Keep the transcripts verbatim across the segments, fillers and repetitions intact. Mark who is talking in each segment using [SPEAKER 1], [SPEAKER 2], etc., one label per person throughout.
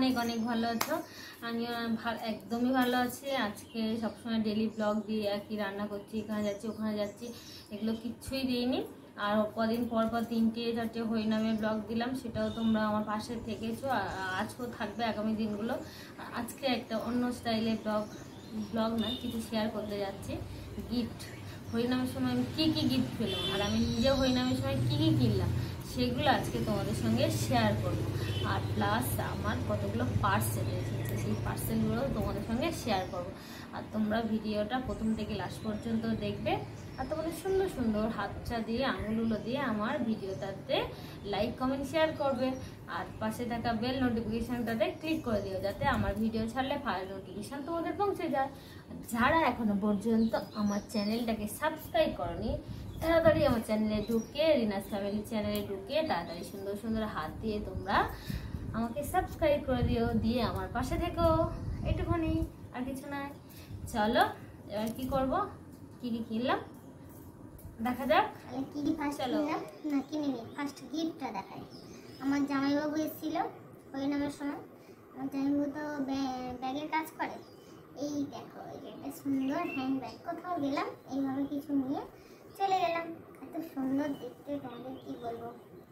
[SPEAKER 1] অনেক অনেক ভালো আছো। আমিও একদমই ভালো আছি। আজকে সবসময় ডেলি ব্লগ দিয়ে আর কি রান্না করছি, এখানে যাচ্ছি ওখানে যাচ্ছি, এগুলো কিচ্ছুই দিইনি। আর কদিন পর পর তিনটে চারটে হরিনামে ব্লগ দিলাম, সেটাও তোমরা আমার পাশে থেকেছো, আজকেও থাকবে আগামী দিনগুলো। আজকে একটা অন্য স্টাইলের ব্লগ ব্লগ না কিছু শেয়ার করতে যাচ্ছি। গিফট, হরিনামের সময় আমি কী কী গিফট পেলাম আর আমি নিজে হরিনামের সময় কী কী কিনলাম সেগুলো আজকে তোমাদের সঙ্গে শেয়ার করবো। আর প্লাস আমার কতগুলো পার্সেল এসেছে, সেই পার্সেলগুলো তোমাদের সঙ্গে শেয়ার করবো। আর তোমরা ভিডিওটা প্রথম থেকে লাস্ট পর্যন্ত দেখবে। আর তোমাদের সুন্দর সুন্দর হাতটা দিয়ে আঙুলগুলো দিয়ে আমার ভিডিওটাতে লাইক কমেন্ট শেয়ার করবে। আর পাশে থাকা বেল নোটিফিকেশানটাতে ক্লিক করে দিও, যাতে আমার ভিডিও ছাড়লে ফার্স্ট নোটিফিকেশান তোমাদের পৌঁছে যায়। যারা এখনো পর্যন্ত আমার চ্যানেলটাকে সাবস্ক্রাইব করনি, তাড়াতাড়ি আমার চ্যানেলে ঢুকে, রিনাস ফ্যামিলি চ্যানেলে ঢুকে তাড়াতাড়ি সুন্দর সুন্দর হাত দিয়ে তোমরা আমাকে সাবস্ক্রাইব করে দিও, দিয়ে আমার পাশে থেকো। এইটুকুনি, আর কিছু নয়। চলো এবার কি করব, কি কি কিনলাম দেখা যাক।
[SPEAKER 2] কি কি ফার্স্ট কিনলাম না কিনিনি, ফার্স্ট গিফটটা দেখাই। আমার জামাইবাবু এসেছিল হরিনামের সময়। আমার জামাইবাবু তো ব্যাগের কাজ করে। এই দেখো এটা সুন্দর হ্যান্ড ব্যাগ, কোথাও গেলাম এইভাবে কিছু নিয়ে চলে গেলাম। এত সুন্দর দেখতে, তোমাদের কি বলবো।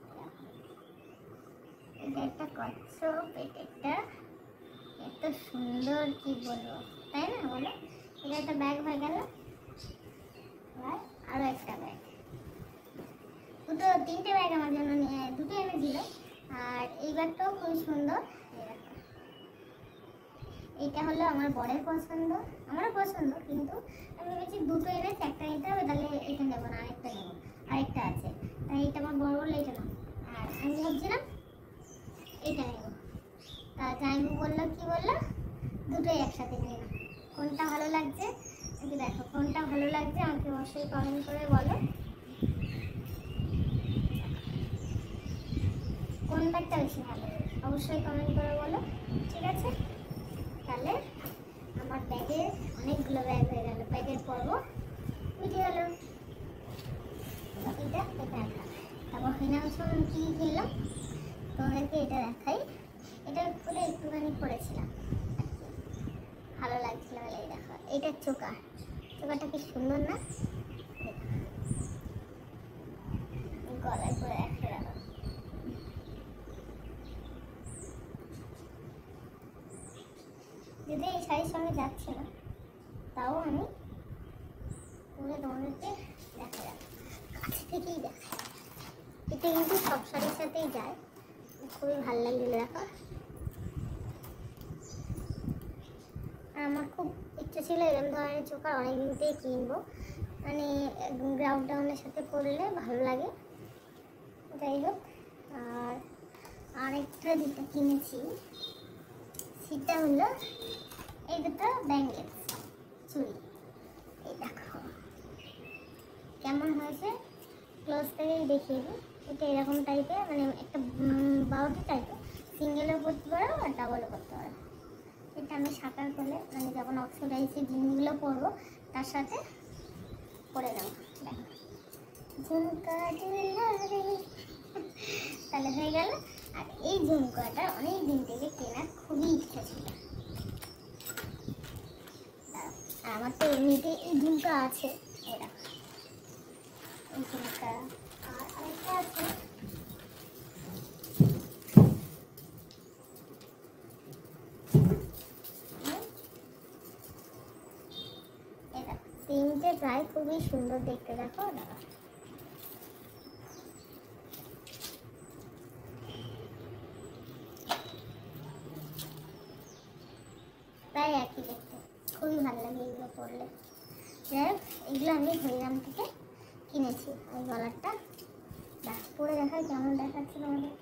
[SPEAKER 2] এটা একটা কচ্ছপ, এটা একটা এত সুন্দর, কি বলবো তাই না বলো। এটা একটা ব্যাগ হয়ে গেল, আরো একটা ব্যাগ, দুটো তিনটে ব্যাগ আমার জন্য দুটো এনেছিল। আর এই ব্যাগটাও খুব সুন্দর। এটা হলো আমার বরের পছন্দ, আমারও পছন্দ, কিন্তু আমি ভেবেছি দুটো এনেছি, একটা নিতে হবে, তাহলে এটা নেবো না, আরেকটা নেবো, আরেকটা আছে, তাই এটা আমার বড় বললো এটা না। আর আমি ভাবছিলাম এটা নেবো, তা জামাইবাবু বললো কি বললো, দুটোই একসাথে নিয়ে না। কোনটা ভালো লাগছে একটু দেখো, কোনটা ভালো লাগছে আমাকে অবশ্যই কমেন্ট করে বলো। কোন ব্যাগটা বেশি ভালো অবশ্যই কমেন্ট করে বলো, ঠিক আছে। তাহলে আমার ব্যাগে অনেকগুলো ব্যাগ হয়ে গেল, ব্যাগের পর্ব মিটে গেল। এটা এটা তারপর হরিনামের সময় কী খেলাম তোমাদেরকে এটা দেখাই। এটা করে একটুখানি করেছিলাম, ভালো লাগছিল বলে। এই দেখো, এইটার চোকা, চোকাটা কি সুন্দর না, গলায় করে রেখে গেল। যদি এই শাড়ির সঙ্গে যাচ্ছে না, তাও আমি পরে তোমাদেরকে দেখা যাবে, কাছে থেকেই দেখা। এটা কিন্তু সব শাড়ির সাথেই যায়, খুবই ভালো লাগছিল। দেখো, আমার খুব ইচ্ছে ছিল এরকম ধরনের চোকার অনেকদিন থেকে কিনবো, মানে গ্রাউন্ড ডাউনের সাথে পরলে ভালো লাগে। যাই হোক, আর আরেকটা যেটা কিনেছি সেটা হলো এই দুটো ব্যাঙ্গেলস চুড়ি। এই দেখো কেমন হয়েছে, ক্লোজ থেকেই দেখিয়ে দিই। এটা এরকম টাইপের, মানে একটা বাউটি টাইপের, সিঙ্গেলও করতে পারো আর ডাবলও করতে পারো। এটা আমি সাঁতার করলে, মানে যখন অক্সিডাইজের জিনিসগুলো পরবো তার সাথে পরে দেবো। দেখো, ঝুমকা তাহলে হয়ে গেল। আর এই ঝুমকাটা অনেক দিন থেকে কেনার খুবই ইচ্ছা ছিল। আর আমার তো এমনিতে এই ঝুমকা আছে, এরা এই ঝুমকা। আর আরেকটা আছে, এটা তিনটে প্রায় খুবই সুন্দর দেখতে। দেখো দাদা, প্রায় একই দেখতে, খুবই ভালো লাগে এগুলো পরলে। যাই হোক, এগুলো আমি হরিনাম থেকে কিনেছি। ওই গলারটা দেখ, পরে দেখায় কেমন দেখাচ্ছে তোমাদেরকে।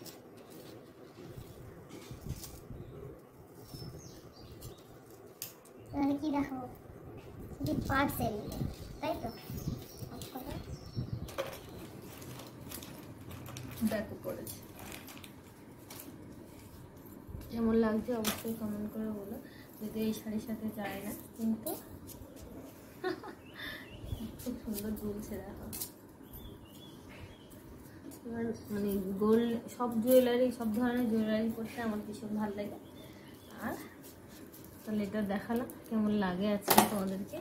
[SPEAKER 2] এবারে কি দেখাবো, কি পার্সেল, তাই তো।
[SPEAKER 1] দেখো পড়েছে কেমন লাগছে অবশ্যই কমেন্ট করে বলো, যদি এই শাড়ির সাথে যায় না, কিন্তু খুব সুন্দর ঝুলছে। দেখো আর মানে গোল্ড সব জুয়েলারি সব ধরনের জুয়েলারি পরতে আমার ভীষণ ভালো লাগে। আর তাহলে এটা দেখালাম কেমন লাগে আজকে তোমাদেরকে।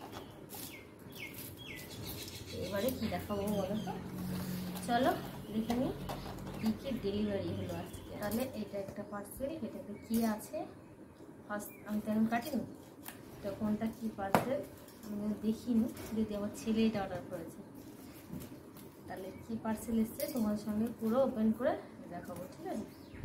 [SPEAKER 1] এবারে কি দেখাবো বলো তো, চলো দেখে নিই কী কী ডেলিভারি হলো আজকে। তাহলে এটা একটা পার্সেল, এটাতে কী আছে ফার্স্ট আমি তো এখন কাটিনি, তো কোনটা কী পার্সেল আমি দেখিনি, যদি আমার ছেলে এটা অর্ডার করেছে। তাহলে কী পার্সেল এসছে তোমাদের সঙ্গে পুরো ওপেন করে দেখাবো, ঠিক আছে?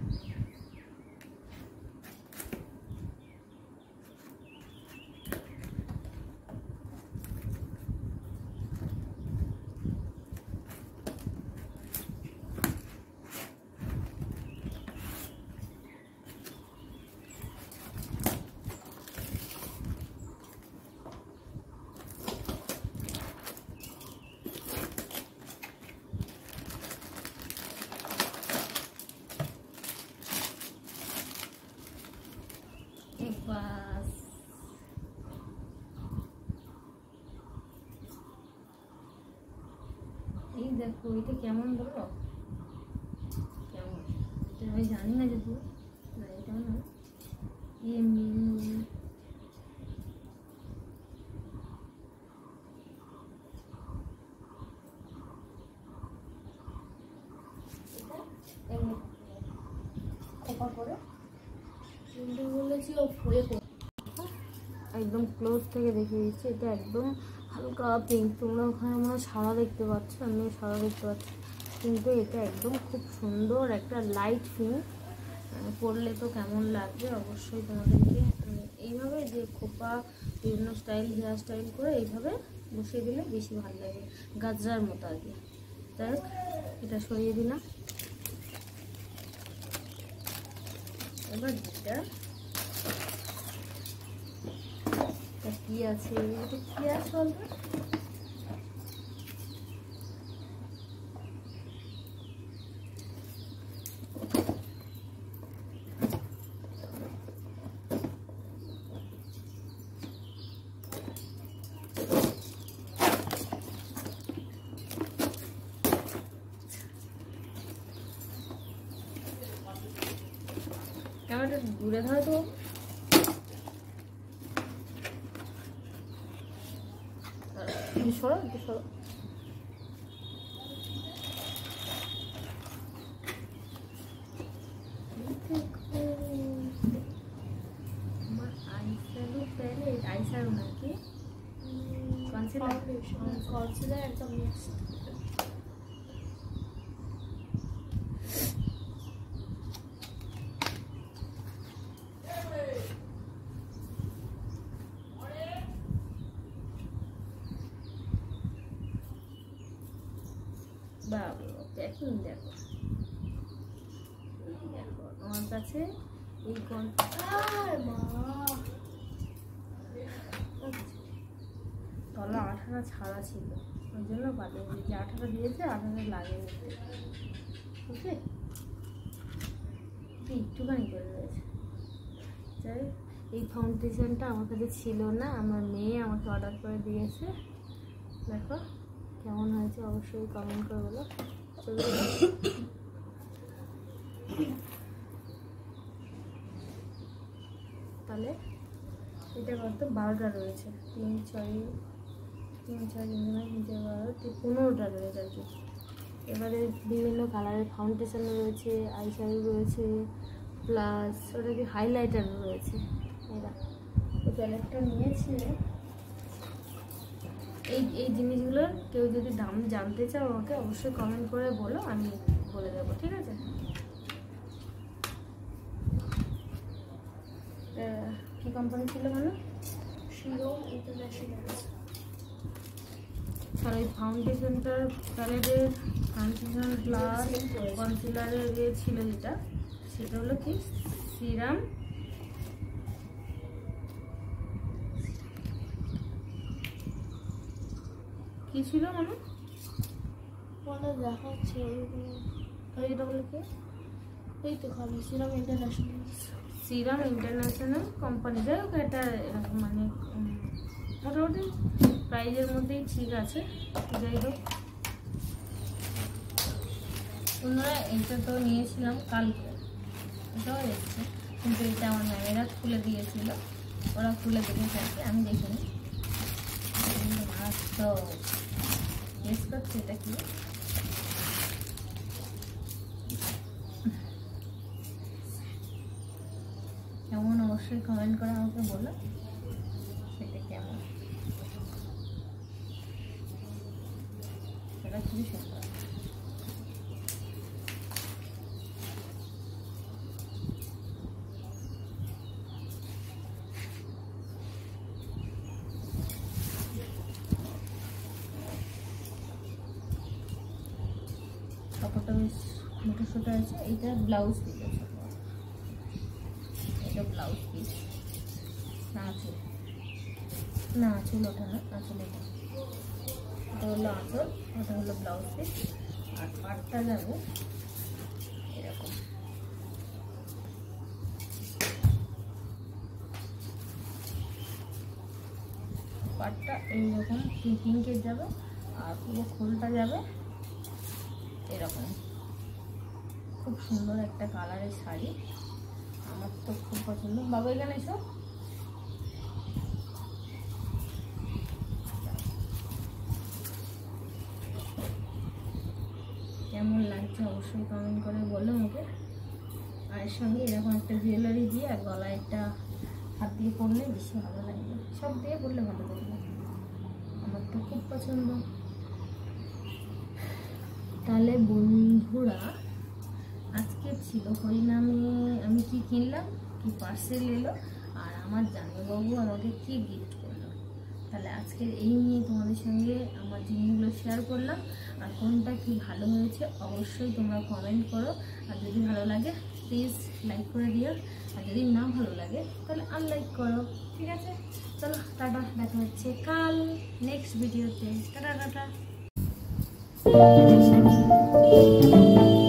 [SPEAKER 1] বাস এই দেখো এটা কেমন বলো, কেমন এটা আমি জানি না যদি না এটা না এমনি খোপা করে বলেছি ওপরে একদম ক্লোজ থেকে দেখে দিচ্ছি। এটা একদম হালকা পিঙ্ক, তোমরা ওখানে মনে হয় সাদা দেখতে পাচ্ছ, আমিও সাদা দেখতে পাচ্ছি, কিন্তু এটা একদম খুব সুন্দর একটা লাইট পিঙ্ক। পরলে তো কেমন লাগবে অবশ্যই তোমাদেরকে এইভাবে যে খোপা বিভিন্ন স্টাইল হেয়ার স্টাইল করে এইভাবে বসিয়ে দিলে বেশি ভালো লাগে, গাজরার মতো আর কি। যাই হোক এটা সরিয়ে দিলাম। এবার যেটা কি আছে, এটা কি আছে বলতো, ক্যামেরাটা দূরে ধরো তো, সরো একটু সরো। আমার আইশ্যাডো প্যালেট, আইশ্যাডো নাকি কনসিলার, কনসিলার একদম মিক্স। বাবা প্যাকিং দেখো, এই দেখো আমার কাছে এই তলা আঠাটা ছাড়া ছিল, ওই জন্য পালিয়ে যে আঠাটা দিয়েছে আঠাটা লাগিয়ে নিতে, বুঝলে একটুখানি করে রয়েছে। যাই এই ফাউন্ডেশনটা আমার কাছে ছিল না, আমার মেয়ে আমাকে অর্ডার করে দিয়েছে। দেখো কেমন হয়েছে অবশ্যই কমেন্ট করে বলো। তাহলে এটা কত বারোটা রয়েছে, তিন ছয় তিন ছয় তিন তিন বারো পনেরোটা রয়েছে আর কি। এবারে বিভিন্ন কালারের ফাউন্ডেশন রয়েছে, আইশ্যাডো রয়েছে, প্লাস ওটা কি হাইলাইটার রয়েছে। এরা তো প্যালেটটা নিয়েছে। এই এই জিনিসগুলোর কেউ যদি দাম জানতে চাও আমাকে অবশ্যই কমেন্ট করে বলো, আমি বলে দেবো, ঠিক আছে? কি কোম্পানি ছিল মানে শিরোম ইন্টারন্যাশনাল। আর ওই ফাউন্ডেশনটার প্যালেটের ফাউন্ডেশন প্লাস কনসিলারের ইয়ে ছিল যেটা, সেটা হলো কি সিরাম কি ছিল মানে বলে দেখাচ্ছে ওইটা বলে কি, এই তো খালি serum international, serum international company. যাই হোক এটা এরকম মানে মোটামুটি প্রাইজের মধ্যেই ঠিক আছে। যাই হোক বন্ধুরা এটা তো নিয়েছিলাম কালকে, এটাও এসছে, কিন্তু এটা আমার ম্যামেরা খুলে দিয়েছিল, ওরা খুলে দেখে থাকে, আমি দেখিনি। তো গেস করছি এটা কি। কেমন অবশ্যই কমেন্ট করে আমাকে বলো সেটা কেমন। সেটা খুবই সুন্দর। কাপড়টা বেশ মোটা সোটা আছে। এইটা ব্লাউজ পিস আছে, এটা ব্লাউজ পিস না আঁচল, না আঁচল ওটা না, আঁচল এটা, এটা হলো আঁচল, ওটা হলো ব্লাউজ পিস। আর পাটটা যাবে এরকম, পাটটা এইরকম পিঙ্কের যাবে, আর পুরো খোলটা যাবে এরকম। খুব সুন্দর একটা কালারের শাড়ি, আমার তো খুব পছন্দ। বাবা এখানে এসো। কেমন লাগছে অবশ্যই কমেন্ট করে বলো আমাকে। আর এর সঙ্গে এরকম একটা জুয়েলারি দিয়ে আর গলায় একটা হাত দিয়ে পরলে বেশি ভালো লাগবে, সব দিয়ে পরলে ভালো লাগবে, আমার তো খুব পছন্দ। তাহলে বন্ধুরা আজকে ছিল হরিনামে আমি কি কিনলাম, কি পার্সেল এলো, আর আমার জামাইবাবু আমাকে কি গিফট করলো। তাহলে আজকের এই নিয়ে তোমাদের সঙ্গে আমার জিনিসগুলো শেয়ার করলাম। আর কোনটা কি ভালো হয়েছে অবশ্যই তোমরা কমেন্ট করো, আর যদি ভালো লাগে প্লিজ লাইক করে দিও, আর যদি না ভালো লাগে তাহলে আনলাইক করো, ঠিক আছে? চলো টাটা, দেখা হচ্ছে কাল নেক্সট ভিডিওতে। Tata tata.